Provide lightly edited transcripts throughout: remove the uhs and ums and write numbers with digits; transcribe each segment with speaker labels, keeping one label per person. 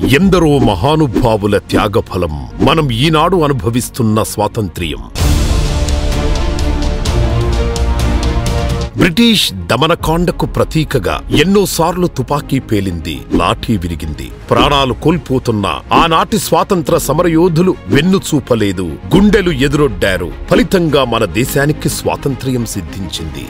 Speaker 1: ఎందరో మహానుభావుల త్యాగఫలం మనం ఈనాడు అనుభవిస్తున్న స్వాతంత్ర్యం. బ్రిటిష్ దమనకాండకు ప్రతీకగా ఎన్నోసార్లు తుపాకీ పేలింది, లాఠీ విరిగింది. ప్రాణాలు కోల్పోతున్న ఆనాటి స్వాతంత్ర సమరయోధులు వెన్నుచూపలేదు, గుండెలు ఎదురొడ్డారు. ఫలితంగా మన దేశానికి స్వాతంత్ర్యం సిద్ధించింది.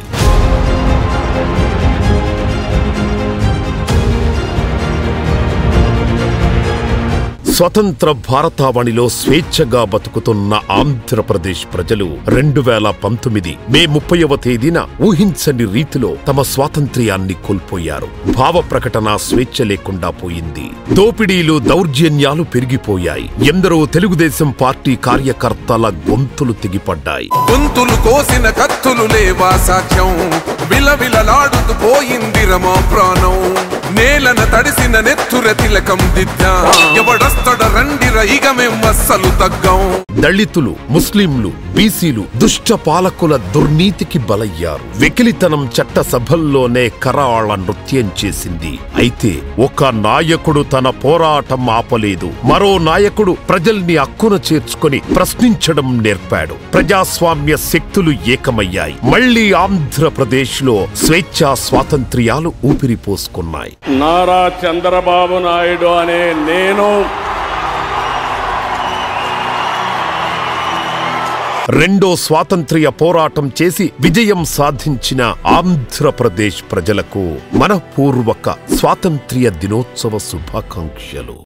Speaker 1: స్వతంత్ర భారతావనిలో స్వేచ్ఛగా బతుకుతున్న ఆంధ్రప్రదేశ్ ప్రజలు 2019 మే 30వ తేదీన ఊహించని రీతిలో తమ స్వాతంత్ర్యాన్ని కోల్పోయారు. భావ ప్రకటన స్వేచ్ఛ లేకుండా పోయింది. దోపిడీలు, దౌర్జన్యాలు పెరిగిపోయాయి. ఎందరో తెలుగుదేశం పార్టీ కార్యకర్తల గొంతులు తెగిపడ్డాయి.
Speaker 2: గొంతులు కోసిన కత్తులు లేవా సాక్ష్యం, విలవిలలాడుతూ పోయింది రమా ప్రాణం. నేలన తడిసిన నెత్తుర తిలకం దిద్దా, ఎవడొస్తడ రండిర ఇక మేం అస్సలు తగ్గం.
Speaker 1: దళితులు, ముస్లింలు, బీసీలు దుష్ట పాలకుల దుర్నీతికి బలయ్యారు. వెకిలితనం చట్టసభల్లోనే కరాళ నృత్యం చేసింది. అయితే ఒక నాయకుడు తన పోరాటం ఆపలేదు. మరో నాయకుడు ప్రజల్ని అక్కున చేర్చుకొని ప్రశ్నించడం నేర్పాడు. ప్రజాస్వామ్య శక్తులు ఏకమయ్యాయి. మళ్లీ ఆంధ్రప్రదేశ్ లో స్వేచ్ఛా స్వాతంత్ర్యాలు ఊపిరిపోసుకున్నాయి.
Speaker 3: నారా చంద్రబాబు నాయుడు అనే నేను
Speaker 1: రెండో స్వాతంత్ర్య పోరాటం చేసి విజయం సాధించిన ఆంధ్రప్రదేశ్ ప్రజలకు మనపూర్వక స్వాతంత్ర్య దినోత్సవ శుభాకాంక్షలు.